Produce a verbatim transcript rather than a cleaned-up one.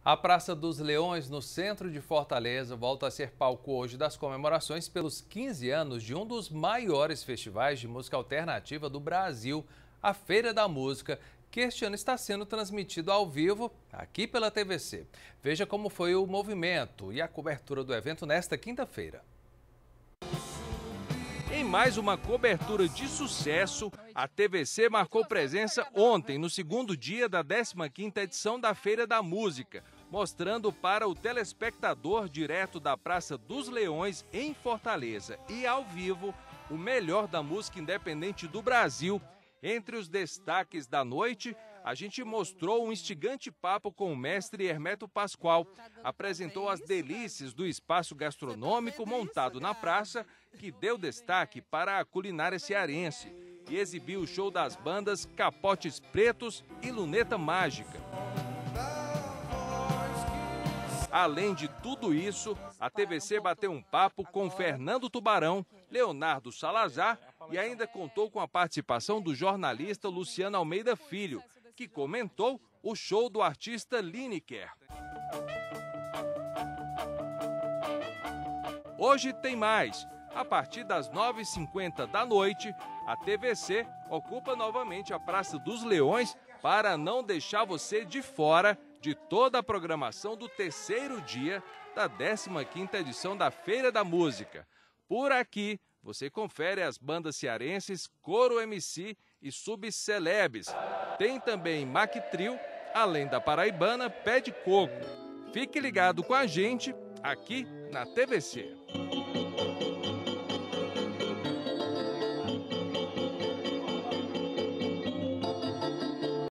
A Praça dos Leões, no centro de Fortaleza, volta a ser palco hoje das comemorações pelos quinze anos de um dos maiores festivais de música alternativa do Brasil, a Feira da Música, que este ano está sendo transmitido ao vivo aqui pela T V C. Veja como foi o movimento e a cobertura do evento nesta quinta-feira. Em mais uma cobertura de sucesso, a T V C marcou presença ontem, no segundo dia da décima quinta edição da Feira da Música, mostrando para o telespectador direto da Praça dos Leões, em Fortaleza, e ao vivo, o melhor da música independente do Brasil. Entre os destaques da noite, a gente mostrou um instigante papo com o mestre Hermeto Pascoal. Apresentou as delícias do espaço gastronômico montado na praça, que deu destaque para a culinária cearense, e exibiu o show das bandas Capotes Pretos e Luneta Mágica. Além de tudo isso, a T V C bateu um papo com Fernando Tubarão, Leonardo Salazar e ainda contou com a participação do jornalista Luciano Almeida Filho, que comentou o show do artista Lineker. Hoje tem mais. A partir das nove e cinquenta da noite, a T V C ocupa novamente a Praça dos Leões para não deixar você de fora de toda a programação do terceiro dia da décima quinta edição da Feira da Música. Por aqui, você confere as bandas cearenses Coro M C e Subcelebs. Tem também Mac Trio, além da paraibana Pé de Coco. Fique ligado com a gente aqui na T V C.